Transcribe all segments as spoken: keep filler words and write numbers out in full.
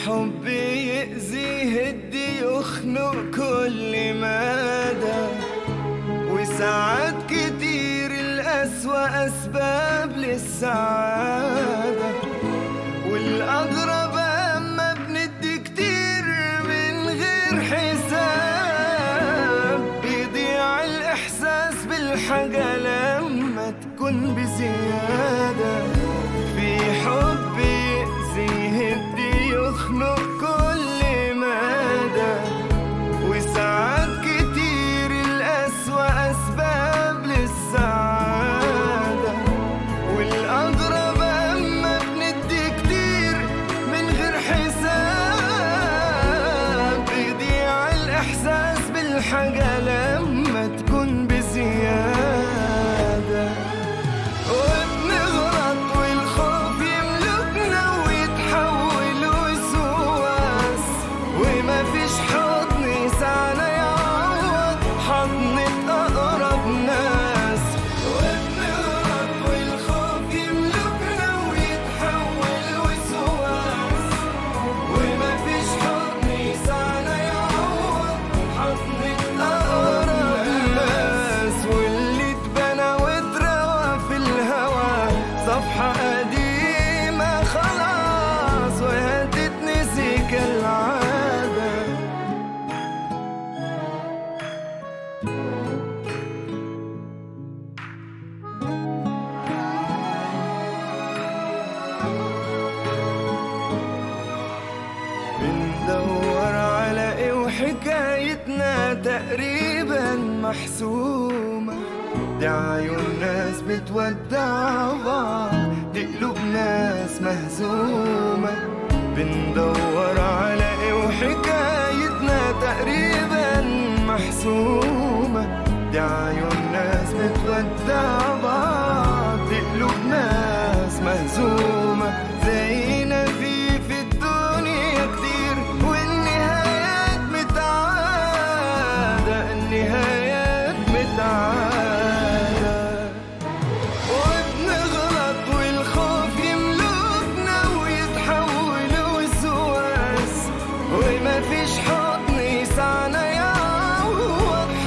حب يأذي يهدي يخنق كل مدى، وساعات كتير الأسوأ أسباب للسعادة، والأغرب أما بندي كتير من غير حساب، بيضيع الإحساس بالحاجة لما تكون بزيادة. في حب يأذي يهدي يخنق كل مدى، وساعات كتير الأسوأ أسباب للسعادة، والأغرب أما بندي كتير من غير حساب، بيضيع الإحساس بالحاجة لما تكون بزيادة. وبنغلط والخوف يملكنا ويتحول وسواس، وما فيش حضن يسعنا يعوض حضنة أقرب ناس. وبنغلط والخوف يملكنا ويتحول وسواس، وما فيش حضن يسعنا يعوض حضنة أقرب ناس. واللي اتبنى واتروى في الهوى صفحة قديمة خلاص وهتتنسي كالعادة. بندور على ايه وحكايتنا تقريبا محسومة، دي عيون ناس بتودع بعض، دي قلوب ناس مهزومة. بندور على ايه وحكايتنا تقريبا محسومة، دي عيون ناس بتودع بعض، دي قلوب ناس مهزومة. زينا في في الدنيا كتير والنهايات متعادة، النهايات متعادة. وبنغلط والخوف يملكنا ويتحول وسواس، وما فيش حضن يسعنا يعوض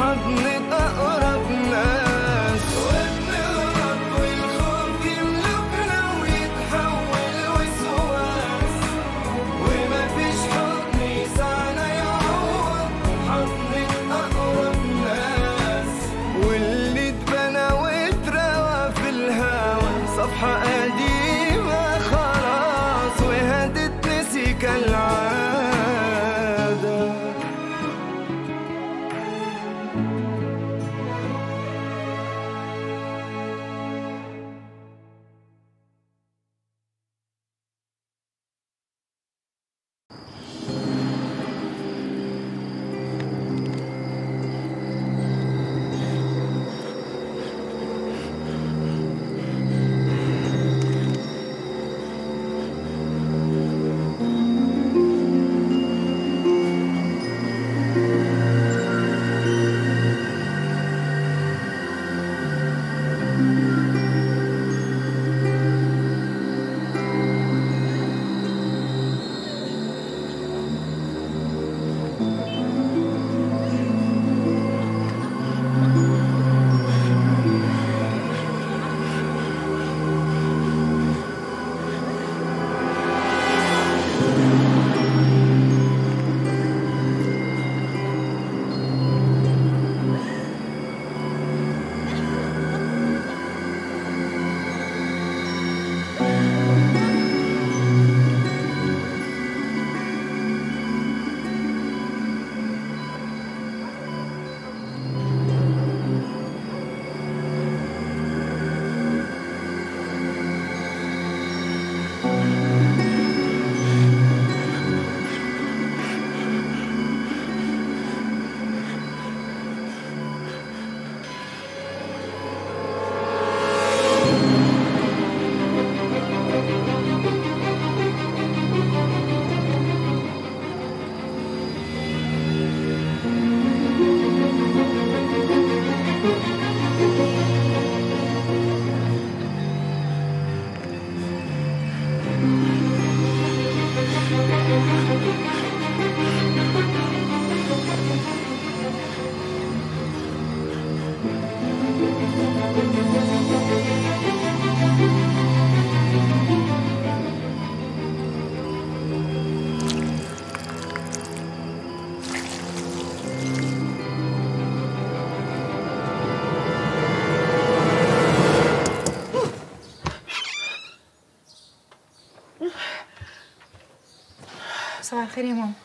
صباح الخير يا ماما.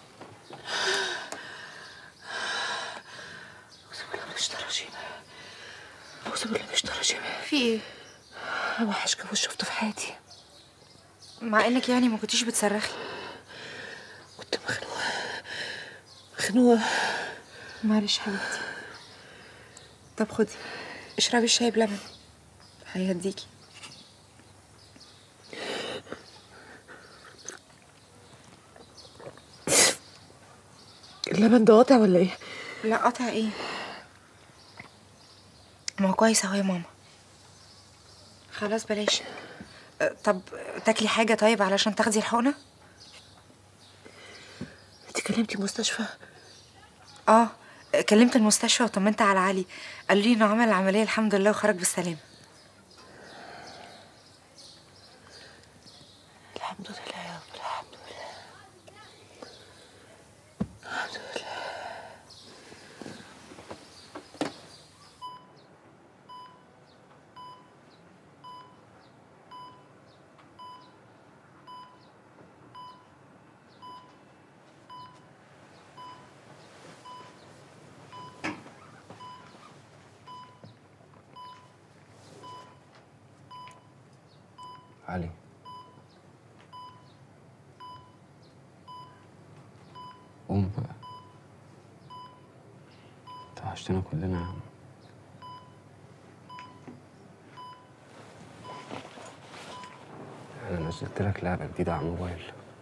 أعوذ بالله من الشيطان الرجيم. أعوذ بالله من الشيطان الرجيم. في ايه؟ اوحش كابوس شفته في حياتي. مع انك يعني ما كنتيش بتصرخي. كنت مخنوقه مخنوقه. معلش حبيبتي. طب خدي اشربي الشاي بلبن هيهديكي. اللبن ده قاطع ولا ايه؟ لا قاطع ايه؟ ما هو كويس اهو يا ماما. خلاص بلاش. أه طب تاكلي حاجه طيب علشان تاخدي الحقنه؟ انت كلمتي المستشفى؟ اه كلمت المستشفى وطمنت على علي، قالوا لي انه عمل العمليه الحمد لله وخرج بالسلامه. الحمد لله يا رب. الحمد لله الحمد لله. علي، قوم بقى، انت وحشتنا كلنا يا عم. انا نزلت لك لعبه جديده على الموبايل،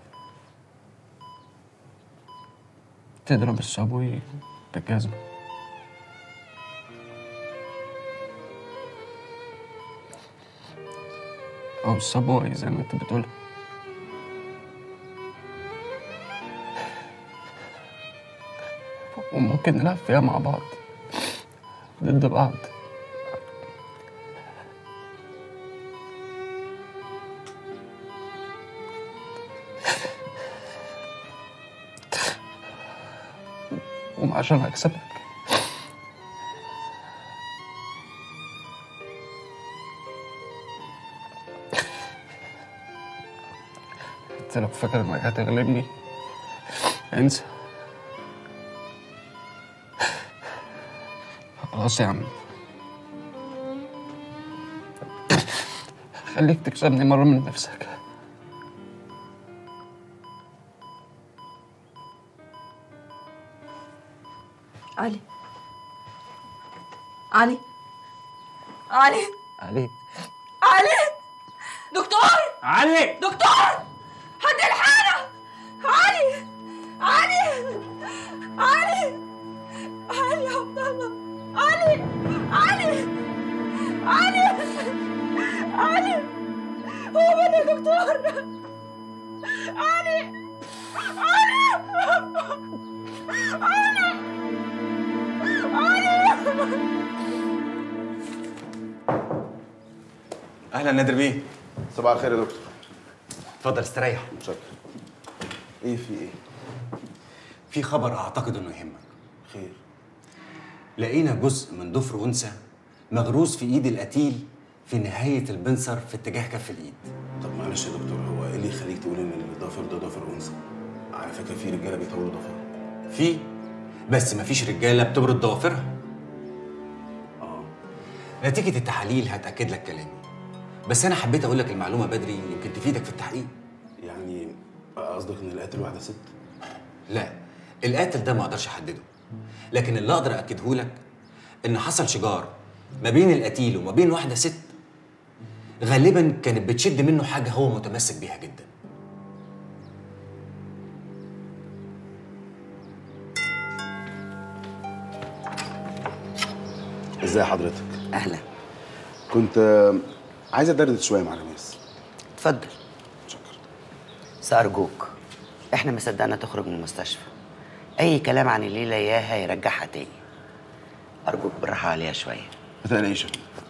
تضرب الصابوي بالجزمه. أو الصبوي زي ما أنت بتقول. وممكن نلعب فيها مع بعض ضد بعض. وعشان أكسبك انت لو فاكر انك هتغلبني انسى. خلاص يا عم، خليك تكسبني مرة من نفسك. علي علي علي علي علي دكتور علي دكتور حد الحالة. علي علي علي علي يا عبد الله. علي علي علي علي هو من يا دكتور. علي علي علي علي. اهلا نادر بيه. صباح الخير يا دكتور. اتفضل استريح. متشكر. ايه في ايه؟ في خبر اعتقد انه يهمك. خير. لقينا جزء من ضفر انثى مغروس في ايد القتيل في نهايه البنصر في اتجاه كف الايد. طب معلش يا دكتور، هو ايه اللي يخليك تقول ان الضفر ده ضفر انثى؟ على فكره في رجاله بيطولوا ضفر. في بس مفيش رجاله بتبرد ضوافرها. اه نتيجه التحاليل هتاكد لك كلامي، بس انا حبيت اقول لك المعلومه بدري يمكن تفيدك في التحقيق. يعني قصدك ان القاتل واحده ست؟ لا، القاتل ده ما اقدرش احدده، لكن اللي اقدر اكده لك ان حصل شجار ما بين القتيل وما بين واحده ست غالبا كانت بتشد منه حاجه هو متمسك بيها جدا. ازاي حضرتك؟ اهلا. كنت عايز ادردش شويه مع ناس. اتفضل. شكرا. سأرجوك، احنا ما صدقنا تخرج من المستشفى. اي كلام عن الليله اياها يرجعها تاني. ارجوك بالراحه عليها شويه. ما تقلقيش.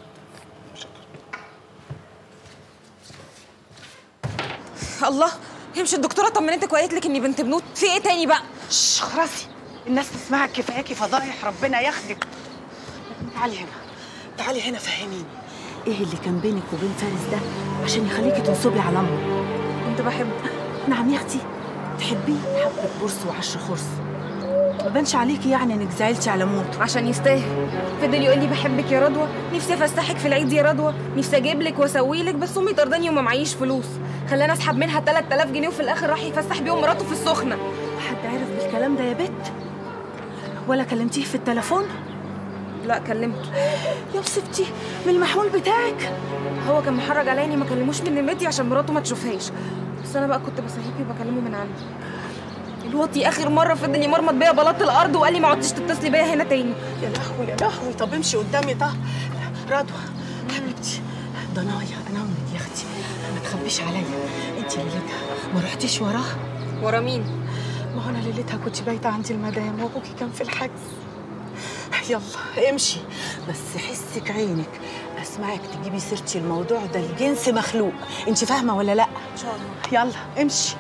الله يمشي الدكتوره طمنتك وقالت لك اني بنت بنوت. في ايه تاني بقى؟ شش خلاصي، الناس تسمعك كفاياكي فضايح. ربنا ياخدك. تعالي هنا تعالي هنا فهميني ايه اللي كان بينك وبين فارس ده عشان يخليكي تنصبي على امه. كنت بحبه. نعم يا اختي، بتحبيه حبك برص وعشر خرص. ما بانش عليكي يعني انك زعلتي على موته. عشان يستاهل. فضل يقول لي بحبك يا رضوى، نفسي افسحك في العيد يا رضوى، نفسي اجيب لك واسوي لك، بس امي طرداني وما معيش فلوس. خلاني اسحب منها تلات آلاف جنيه وفي الاخر راح يفسح بيهم مراته في السخنه. حد عرف بالكلام ده يا بت؟ ولا كلمتيه في التليفون؟ لا كلمته. يا بصبتي من المحمول بتاعك. هو كان محرج عليا اني ما كلموش من نمرتي عشان مراته ما تشوفهاش، بس انا بقى كنت بصحيكي وبكلمه من عندي. الوطي اخر مره فضل يمرمط بيا بلاط الارض وقال لي ما عدتش تتصلي بيا هنا تاني. يا لهوي يا لهوي. طب امشي قدامي. طه رضوى حبيبتي ضنايا انا امك يا اختي، ما تخبيش عليا. انت ليلتها ما رحتيش وراها؟ ورا مين؟ ما هو انا ليلتها كنت بايته عند المدام وابوكي كان في الحجز. يلا امشي، بس حسك عينك اسمعك تجيبي سيرتي الموضوع ده الجنس مخلوق. انت فاهمه ولا لا؟ ان شاء الله. يلا امشي.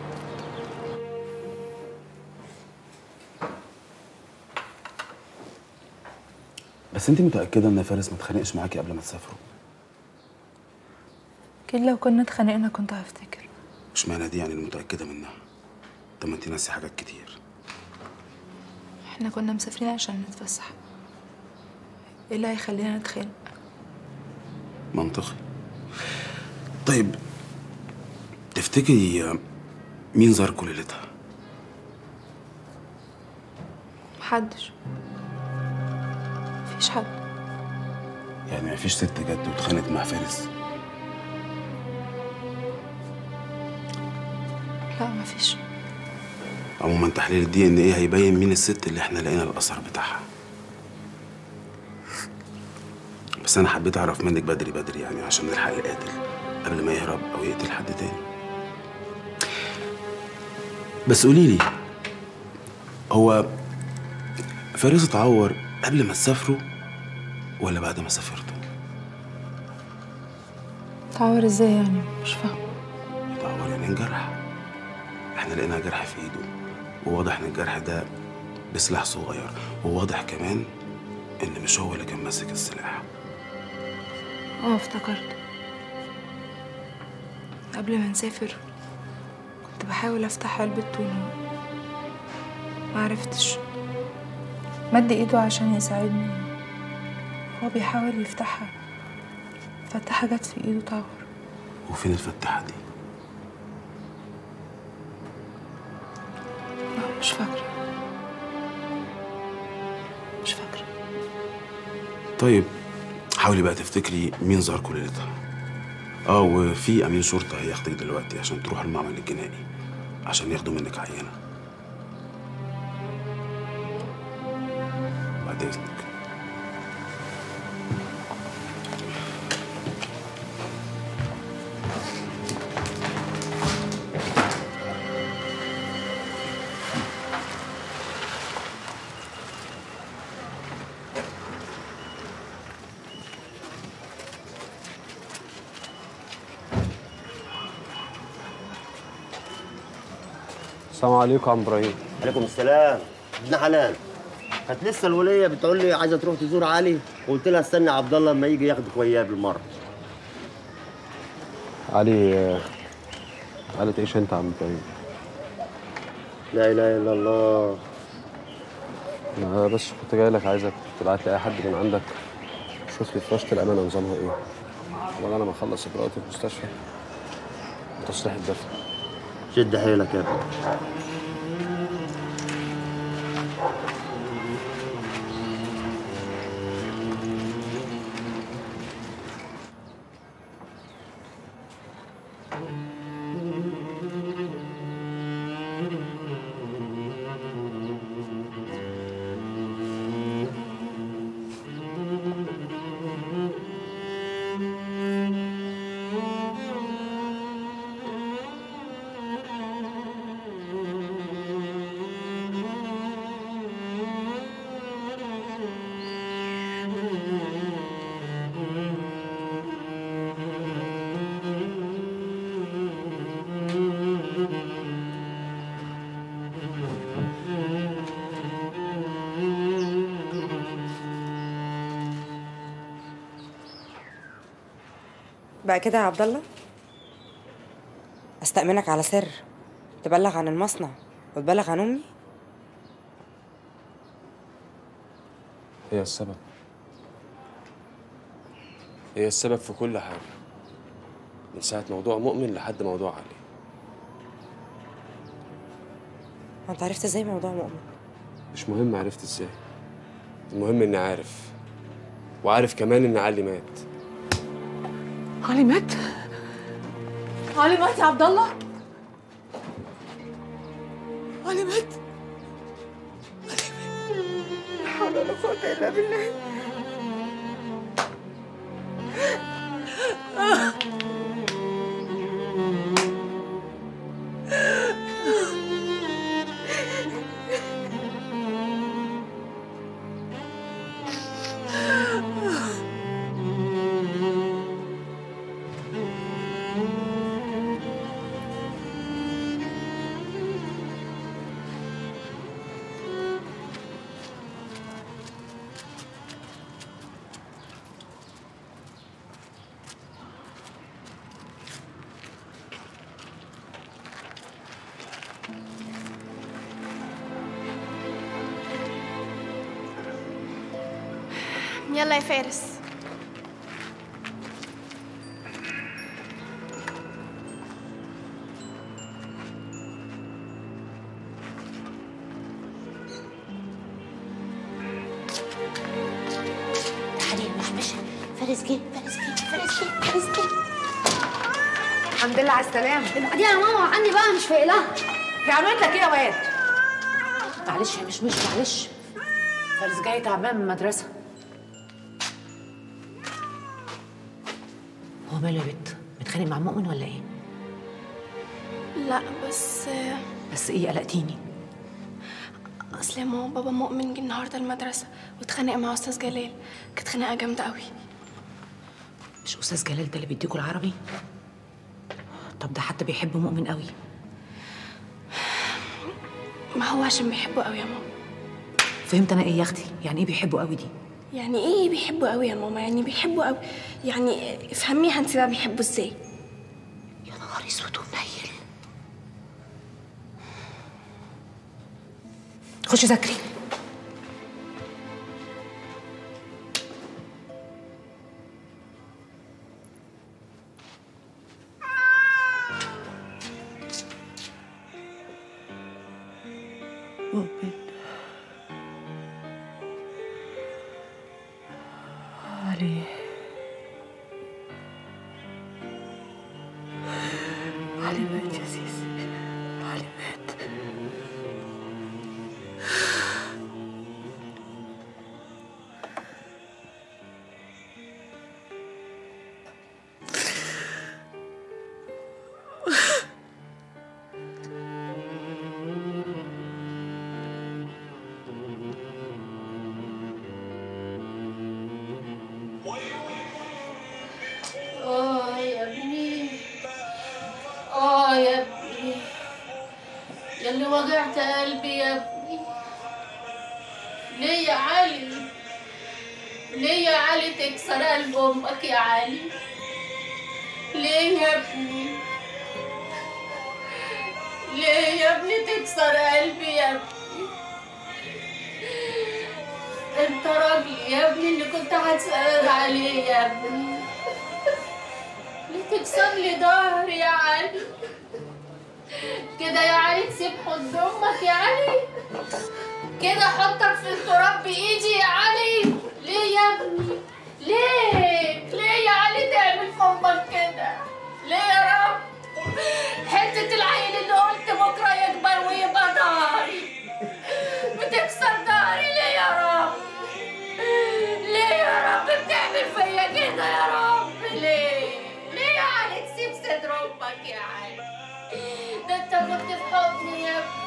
بس انت متاكده ان فارس ما اتخانقش معاكي قبل ما تسافروا؟ اكيد لو كنا اتخانقنا كنت هفتكر. مش معنى دي يعني اللي متاكده منها. طب ما انت ناسي حاجات كتير. احنا كنا مسافرين عشان نتفسح، ايه اللي هيخلينا نتخانق؟ منطقي. طيب تفتكري مين زاركوا ليلتها؟ محدش. مفيش حد. يعني مفيش ست جت واتخانقت مع فارس؟ لا مفيش. عموما تحليل الدي ان ايه هيبين مين الست اللي احنا لقينا الاثر بتاعها. بس انا حبيت اعرف منك بدري بدري يعني عشان نلحق القاتل قبل ما يهرب او يقتل حد تاني. بس قولي لي، هو فارس اتعور قبل ما تسافروا ولا بعد ما سافرتوا؟ اتعور ازاي يعني؟ مش فاهمه. اتعور يعني انجرح. احنا لقينا جرح في ايده وواضح ان الجرح ده بسلاح صغير، وواضح كمان ان مش هو اللي كان ماسك السلاح. اه افتكرت. قبل ما نسافر كنت بحاول افتح علبة تونة معرفتش. مد ايده عشان يساعدني، هو بيحاول يفتحها، فتحة جت في ايده طور. وفين الفتحة دي؟ لا مش فاكرة. مش فاكرة. طيب حاولي بقى تفتكري مين زاركوا ليلتها. اه وفي امين شرطه هياخدك دلوقتي عشان تروح المعمل الجنائي عشان ياخدوا منك عينه. بعد اذنك. السلام عليكم يا عم ابراهيم. عليكم السلام. ابن حلال، كانت لسه الوليه بتقول لي عايزه تروح تزور علي، وقلت لها استنى عبد الله لما يجي ياخدك وياه بالمره. علي علي تعيش انت يا عم ابراهيم. لا اله الا الله. انا بس كنت جاي لك عايزك تبعت لي اي حد من عندك شوف لي فراشة الامانه نظامها ايه، ولا انا ما اخلص اجراءات المستشفى وتصريح الدفن. شد حيلك يا ابني. بقى كده يا عبد الله؟ استأمنك على سر تبلغ عن المصنع وتبلغ عن امي؟ هي السبب. هي السبب في كل حاجة، من ساعة موضوع مؤمن لحد موضوع علي. انت عرفت ازاي موضوع مؤمن؟ مش مهم عرفت ازاي، المهم اني عارف، وعارف كمان ان علي مات. علي مات؟ علي مات يا عبد الله؟ علي مات؟ علي مات؟ لا حول ولا قوة إلا بالله. يلا يا فارس. تعالي مش مش فارس جه فارس جه فارس جه فارس جه. الحمد لله على السلامة. بعديها يا ماما عني بقى مش فايق لها. دي عملت لك ايه يا واد؟ معلش يا مش مش معلش. فارس جاي تعبان من المدرسة. هو ماله يا بت؟ متخانق مع مؤمن ولا ايه؟ لا بس بس ايه قلقتيني؟ اصل يا ماما بابا مؤمن جه النهارده المدرسه واتخانق مع استاذ جلال، كانت خناقه جامده قوي. مش استاذ جلال ده اللي بيديكوا العربي؟ طب ده حتى بيحب مؤمن قوي. ما هو عشان بيحبه قوي يا ماما. فهمت انا ايه يا اختي؟ يعني ايه بيحبه قوي دي؟ يعني ايه بيحبه قوي يا ماما؟ يعني بيحبه قوي، يعني افهميها انت بقى بيحبه ازاي؟ يا نهار اسود ومنيل. خشي ذاكري. مؤمن علي علي مات يا سيسي، علي مات. اه يا ابني، اه يا ابني، ياللي وجعت قلبي يا ابني. ليه يا علي؟ ليه يا علي تكسر قلب امك يا علي؟ ليه يا ابني؟ ليه يا ابني تكسر قلبي يا ابني؟ انت راجلي يا ابني اللي كنت هتسأل عليه يا ابني. ليه تكسر لي ظهري يا علي؟ كده يا علي تسيب حضن امك يا علي؟ كده احطك في التراب بايدي يا علي؟ ليه يا ابني؟ ليه؟ ليه يا علي تعمل في امك كده؟ ليه يا رب؟ حتة العيل اللي قلت بكره يكبر ويبقى ضهري بتكسر ضهري ليه يا رب؟ ليه يا رب بتعمل فيا كده يا رب؟ ليه؟ ليه يا علي تسيب صدر امك يا علي؟ ده انت كنت في حضني يا ابني.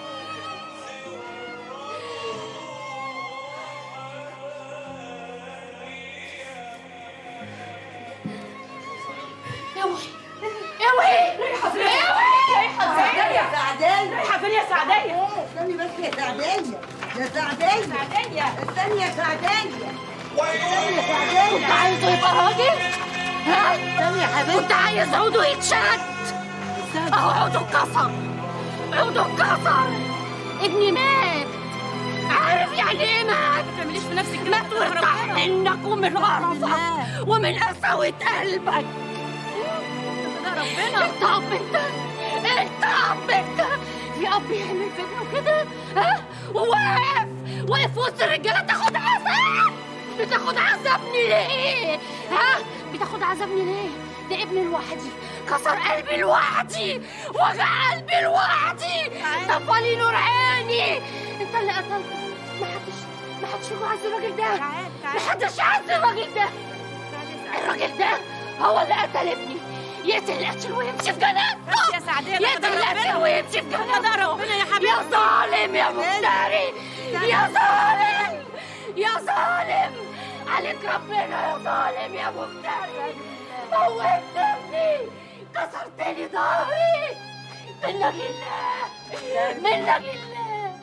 يا وحي يا وحي رايحة فين؟ يا وحي رايحة فين؟ يا سعدية، رايحة فين يا سعدية؟ استني بس يا سعدية، يا سعدية، سعدية استني يا سعدية، استني يا سعدية. كنت عايزه يبقى راجل؟ ها؟ استني يا حبيبتي. كنت عايز عوده يتشد؟ اهو عوده اتكسر. عوده اتكسر، ابني مات. عارف يعني ايه مات؟ ما تعمليش في نفسك كده. مات وارتاح منك ومن قرفك ومن قساوة قلبك. ده ربنا. انت اب انت، انت اب انت. في اب يعمل في ابنه كده؟ ها؟ وواقف واقف وسط الرجاله تاخد عذاب. بتاخد عذابني ليه؟ ها؟ بتاخد عذابني ليه؟ ده ابني لوحدي، كسر قلبي لوحدي، وجع قلبي لوحدي، طفالي نور عيني. انت اللي قتلته. محدش محدش فيكم عايز الراجل ده. محدش عايز الراجل ده. الراجل ده هو اللي قتل ابني. يقتل القتل ويمشي في جنازته. يا سعدية يقتل القتل ويمشي في جنازته. ده ربنا يا حبيبي. يا ظالم يا مفتري، يا ظالم يا ظالم، عليك ربنا يا ظالم يا مفتري. موتت ابني، كسرتلي ظهري. منك لله، منك لله.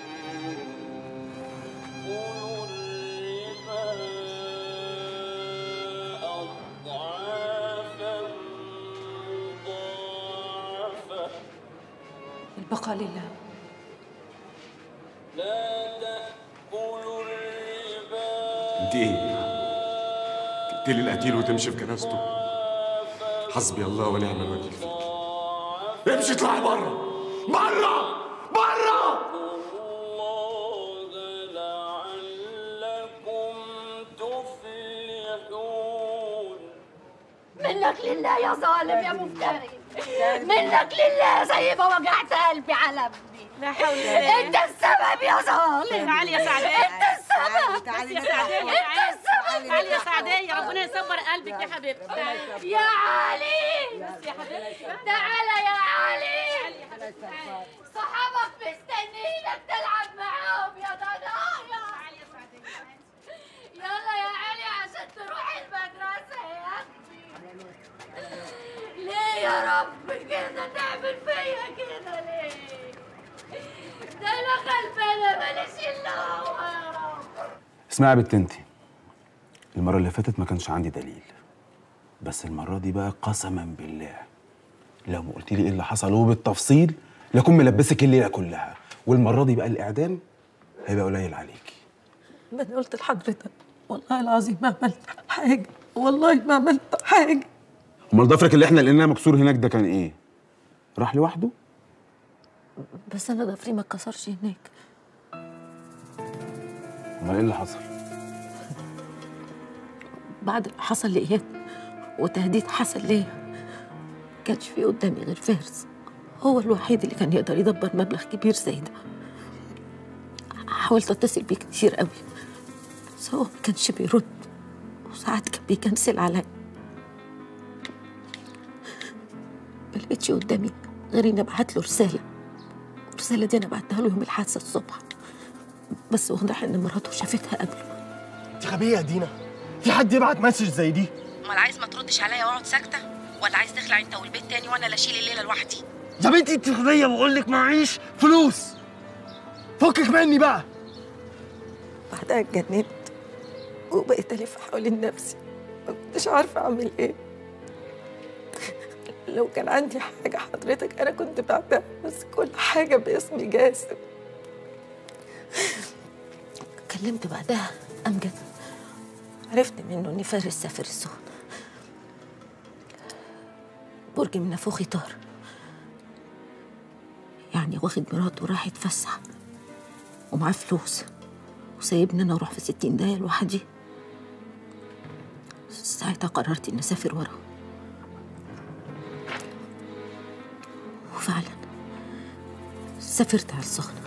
البقاء لله. انت ايه؟ تقتلي القتيل وتمشي في جنازته؟ حسبي الله ونعم الوكيل فيك. امشي اطلعي بره بره بره. منك لله يا ظالم يا مفتري، منك لله زي ما وجعت قلبي على ابني. لا حول ولا قوة. انت السبب يا ظالم. تعالي يا سعدية. انت السبب. تعالي يا سعدية. انت السبب. تعالي يا سعدية، ربنا يصبر قلبك يا حبيبتي. يا علي بس يا حبيبتي. تعالى يا علي. صحابك مستنيينك تلعب معاهم يا ضنايا. تعالي يا سعدية. يلا يا علي عشان تروح المدرسة يا اختي. ليه يا رب كده تعمل فيا كده ليه؟ ده انا غلبانة ماليش الا هو يا رب. اسمعي يا بنت انتي، المرة اللي فاتت ما كانش عندي دليل، بس المرة دي بقى قسما بالله لو ما قلتي لي ايه اللي حصل وبالتفصيل لاكون ملبسك الليلة كلها، والمرة دي بقى الإعدام هيبقى قليل عليكي. ما انا قلت لحضرتك والله العظيم ما عملت حاجة، والله ما عملت حاجة. امال ضفرك اللي احنا لقيناه مكسور هناك ده كان ايه؟ راح لوحده؟ بس انا ضفري ما اتكسرش هناك. امال ايه اللي حصل؟ بعد اللي حصل لإياد وتهديد حصل ليا كانش في قدامي غير فارس، هو الوحيد اللي كان يقدر يدبر مبلغ كبير زي ده. حاولت اتصل بيه كتير قوي بس هو ما كانش بيرد، وساعات كان بيكنسل عليا. ما لقيتش قدامي غير اني ابعت له رساله، الرساله دي انا بعتها له يوم الحادثه الصبح، بس واضح ان مراته شافتها قبله. انت غبيه يا دينا، في حد يبعت مسج زي دي؟ امال عايز ما تردش عليا واقعد ساكته، ولا عايز تخلع انت والبيت تاني وانا اللي اشيل الليله لوحدي؟ يا بنتي انت غبيه، بقول لك معيش فلوس، فكك مني بقى. بعدها اتجننت وبقيت الف حوالين نفسي، ما كنتش عارفه اعمل ايه. لو كان عندي حاجه حضرتك انا كنت بعتها، بس كل حاجه باسمي جاسم. كلمت بعدها امجد، عرفت منه ان فارس سافر السخنه، برج من نافوخي طار، يعني واخد مراته وراح يتفسح ومعاه فلوس وسايبني انا اروح في ستين دقيقة لوحدي. ساعتها قررت اني اسافر وراه، وفعلا سافرت على السخنة.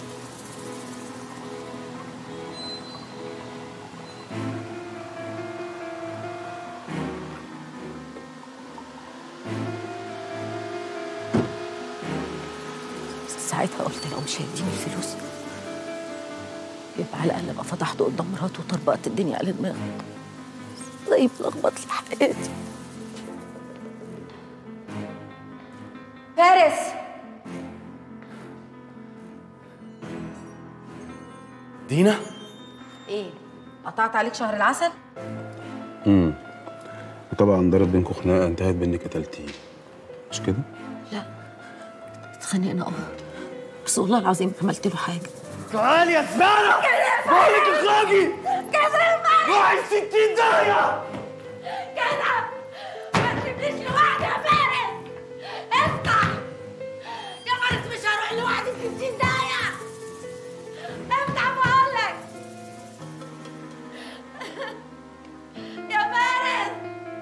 ساعتها قلت لو مش هيديني الفلوس يبقى على الأقل ابقى فضحته قدام مراته وطربقت الدنيا على دماغه، زي ما لخبط لي حياتي. فارس، دينا؟ ايه؟ قطعت عليك شهر العسل؟ امم وطبعا ضرب بينكم خناقه انتهت بانك قتلتيه، مش كده؟ لا، اتخانقنا اه بس والله العظيم ما عملت له حاجه. تعالي يا زبالة، بقول لك اخرجي. كده روحي في ستين داهية. كده ما تسيبنيش لوحدي يا فارس. افتح يا فارس، مش هروح لوحدي في ستين داهية. افتح بقول لك يا فارس.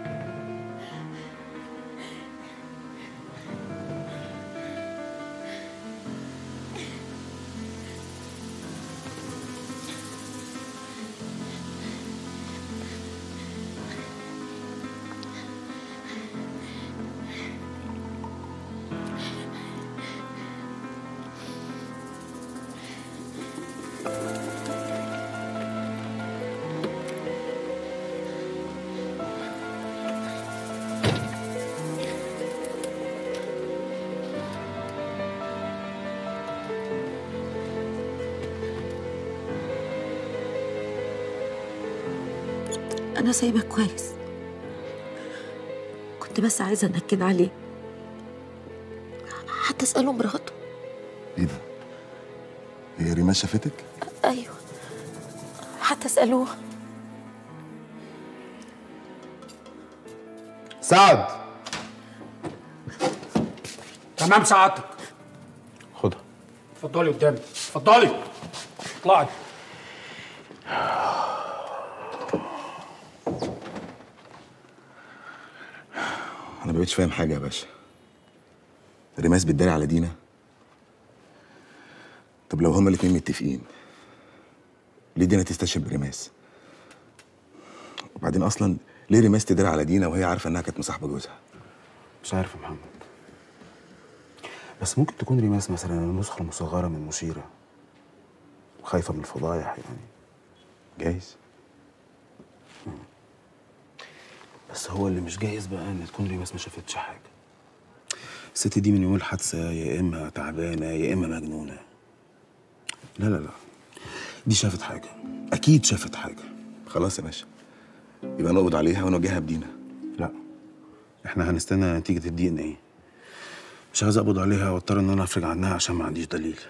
أنا سايبك كويس، كنت بس عايزة أنكد عليه، حتى أسأله مراته. ايه ده؟ هي ريما شافتك؟ أيوه، حتى أسألوه. سعد. تمام سعادتك. خدها. اتفضلي قدامي، اتفضلي. اطلعي. انا مبقتش فاهم حاجه يا باشا. ريماس بتداري على دينا؟ طب لو هما الاتنين متفقين ليه دينا تستشهد بريماس؟ وبعدين اصلا ليه ريماس تداري على دينا وهي عارفه انها كانت مصاحبه جوزها؟ مش عارف يا محمد، بس ممكن تكون ريماس مثلا النسخه المصغره من مشيره وخايفه من الفضايح يعني. جايز. بس هو اللي مش جايز بقى ان تكون ريماس ما شافتش حاجه. الست دي من يوم الحادثه يا اما تعبانه يا اما مجنونه. لا لا لا، دي شافت حاجه، اكيد شافت حاجه. خلاص يا باشا، يبقى نقبض عليها ونواجهها بدينا. لا، احنا هنستنى نتيجه الدي ان ايه. مش عايز اقبض عليها واضطر ان انا افرج عنها عشان ما عنديش دليل.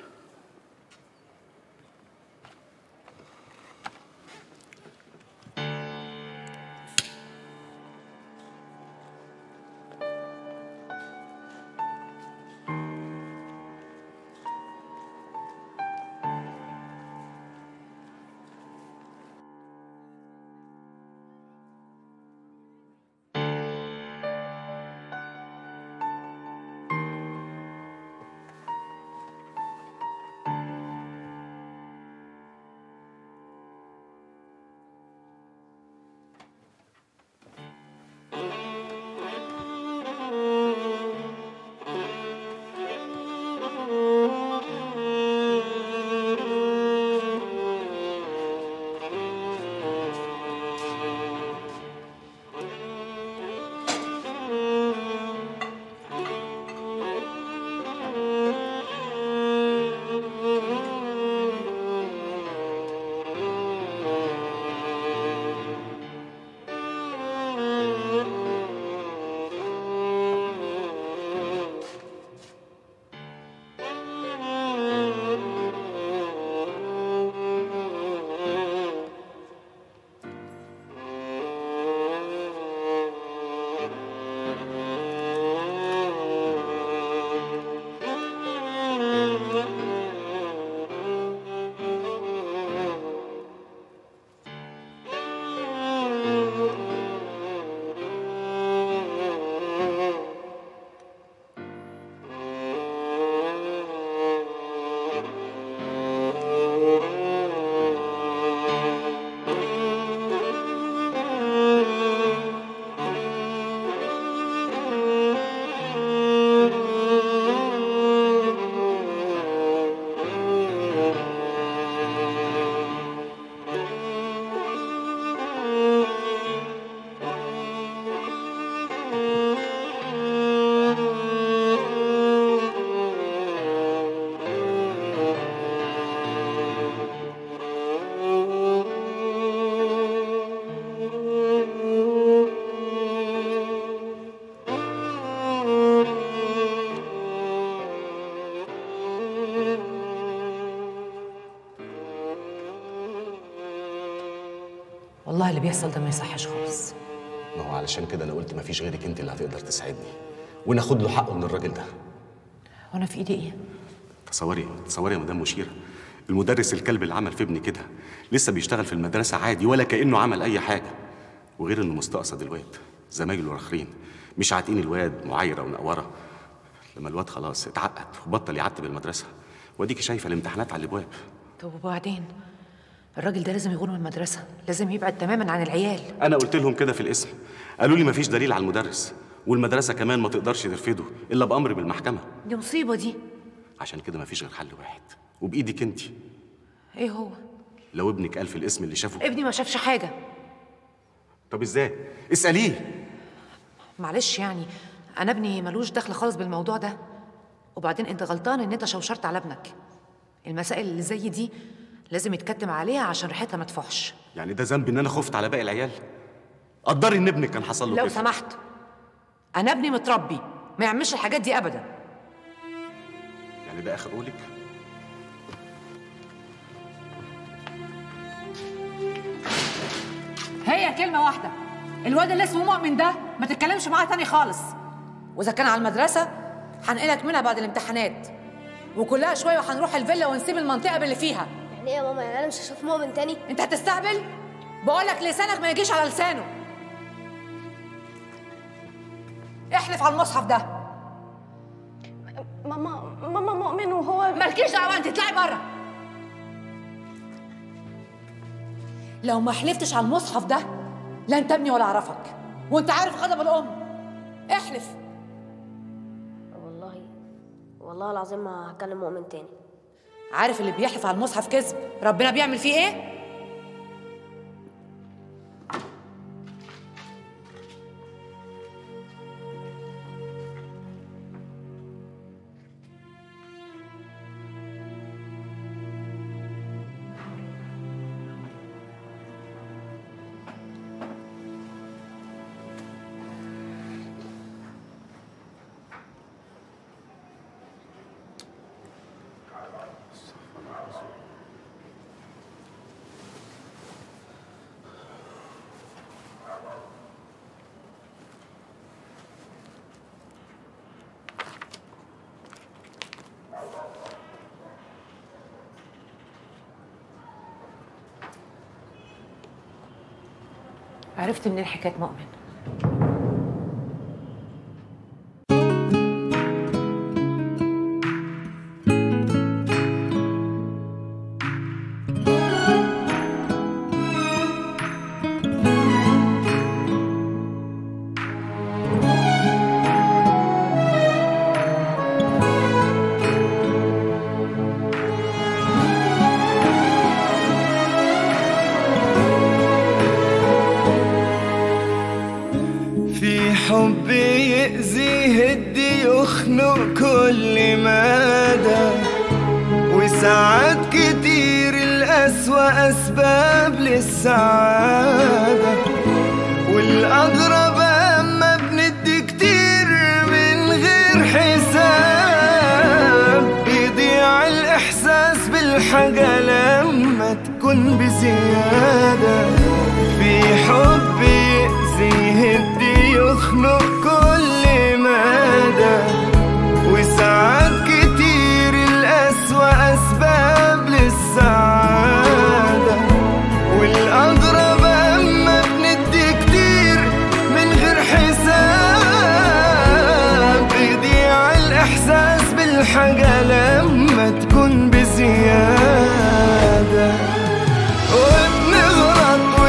والله اللي بيحصل ده ما يصحش خالص. ما هو علشان كده انا قلت مفيش غيرك انت اللي هتقدر تساعدني وناخد له حقه من الراجل ده. وانا في ايدي ايه؟ تصوري تصوري يا مدام مشيره، المدرس الكلب اللي عمل في ابني كده لسه بيشتغل في المدرسه عادي ولا كانه عمل اي حاجه، وغير انه مستقصد الواد، زمايله الاخرين مش عاتقين الواد معايره ونقوره، لما الواد خلاص اتعقد وبطل يعتب المدرسه، واديكي شايفه الامتحانات على الابواب. طب وبعدين؟ الراجل ده لازم يغور من المدرسه، لازم يبعد تماما عن العيال. انا قلت لهم كده في الاسم، قالوا لي مفيش دليل على المدرس، والمدرسه كمان ما تقدرش ترفضه الا بامر بالمحكمه. دي مصيبه دي. عشان كده مفيش غير حل واحد وبايدك انت. ايه هو؟ لو ابنك قال في الاسم اللي شافه. ابني ما شافش حاجه. طب ازاي؟ اساليه. معلش يعني انا ابني ملوش دخل خالص بالموضوع ده، وبعدين انت غلطان ان انت شوشرت على ابنك. المسائل اللي زي دي لازم يتكتم عليها عشان ريحتها ما تفحش. يعني ده ذنب ان انا خفت على باقي العيال؟ قدري ان ابنك كان حصل له لو كده. سمحت، انا ابني متربي ما يعملش الحاجات دي ابدا. يعني ده اخر قولك؟ هي كلمه واحده، الواد اللي اسمه مؤمن ده ما تتكلمش معاه تاني خالص، واذا كان على المدرسه هنقلك منها بعد الامتحانات، وكلها شويه وهنروح الفيلا ونسيب المنطقه باللي فيها. يعني ايه يا ماما؟ يعني انا مش هشوف مؤمن تاني؟ انت هتستهبل؟ بقولك لسانك ما يجيش على لسانه. احلف على المصحف ده. ماما ماما مؤمن وهو مالكيش دعوه، انت اطلعي بره. لو ما حلفتش على المصحف ده لا انت ابني ولا اعرفك، وانت عارف غضب الام. احلف. والله والله العظيم ما هكلم مؤمن تاني. عارف اللي بيحلف على المصحف كذب ربنا بيعمل فيه ايه؟ عرفت منين حكايه مؤمن؟ حب يأذي يهدي يخنق كل مدى، وساعات كتير الأسوأ أسباب للسعادة، والأغرب أما بندي كتير من غير حساب، بيضيع الإحساس بالحاجة لما تكون بزيادة. في حب يأذي يهدي يخنق كل مدى، وساعات كتير الأسوأ أسباب للسعادة، والأغرب أما بندي كتير من غير حساب، بيضيع الإحساس بالحاجة لما تكون بزيادة، وبنغلط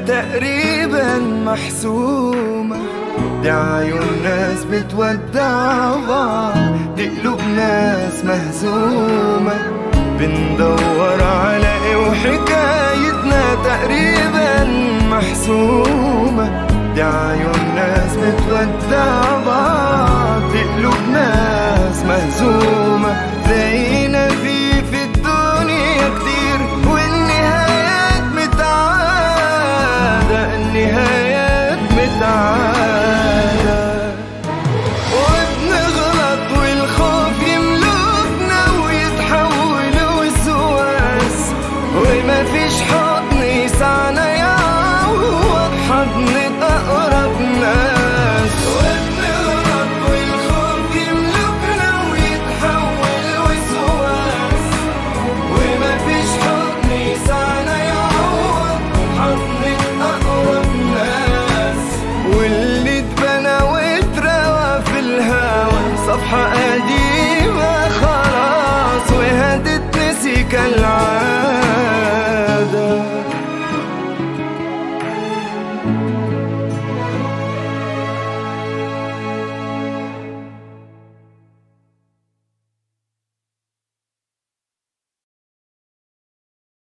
تقريبا محسومة، دي عيون ناس بتودع بعض، دي قلوب ناس مهزومة. بندور على ايه وحكايتنا تقريبا محسومة، دي عيون ناس بتودع بعض، دي قلوب ناس مهزومة. زينا في في الدنيا كتير والنهايات متعادة، النهايات متعادة. وبنغلط والخوف يملكنا ويتحول وسواس، وما فيش حضن يسعنا يعوض حضن